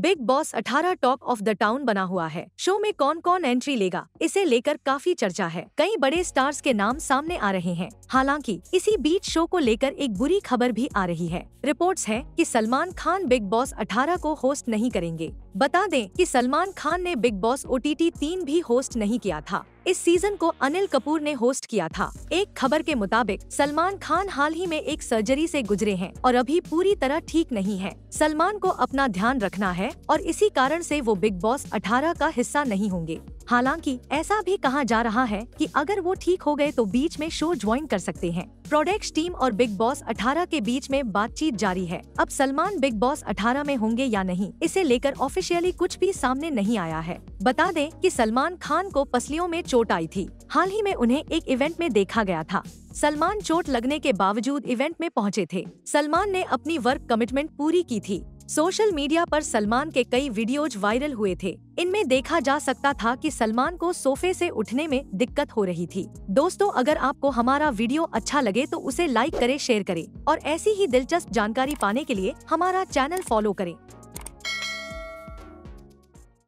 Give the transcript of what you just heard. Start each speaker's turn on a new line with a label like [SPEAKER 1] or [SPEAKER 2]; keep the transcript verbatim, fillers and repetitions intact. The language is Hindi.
[SPEAKER 1] बिग बॉस अठारह टॉक ऑफ द टाउन बना हुआ है। शो में कौन कौन एंट्री लेगा, इसे लेकर काफी चर्चा है। कई बड़े स्टार्स के नाम सामने आ रहे हैं। हालांकि इसी बीच शो को लेकर एक बुरी खबर भी आ रही है। रिपोर्ट्स हैं कि सलमान खान बिग बॉस अठारह को होस्ट नहीं करेंगे। बता दें कि सलमान खान ने Bigg Boss O T T तीन भी होस्ट नहीं किया था। इस सीजन को अनिल कपूर ने होस्ट किया था। एक खबर के मुताबिक सलमान खान हाल ही में एक सर्जरी से गुजरे हैं और अभी पूरी तरह ठीक नहीं है। सलमान को अपना ध्यान रखना है और इसी कारण से वो बिग बॉस अठारह का हिस्सा नहीं होंगे। हालांकि ऐसा भी कहा जा रहा है कि अगर वो ठीक हो गए तो बीच में शो ज्वाइन कर सकते हैं। प्रोडक्शन टीम और बिग बॉस अठारह के बीच में बातचीत जारी है। अब सलमान बिग बॉस अठारह में होंगे या नहीं, इसे लेकर ऑफिशियली कुछ भी सामने नहीं आया है। बता दें कि सलमान खान को पसलियों में चोट आई थी। हाल ही में उन्हें एक इवेंट में देखा गया था। सलमान चोट लगने के बावजूद इवेंट में पहुंचे थे। सलमान ने अपनी वर्क कमिटमेंट पूरी की थी। सोशल मीडिया पर सलमान के कई वीडियोज वायरल हुए थे। इनमें देखा जा सकता था कि सलमान को सोफे से उठने में दिक्कत हो रही थी। दोस्तों, अगर आपको हमारा वीडियो अच्छा लगे तो उसे लाइक करें, शेयर करें और ऐसी ही दिलचस्प जानकारी पाने के लिए हमारा चैनल फॉलो करें।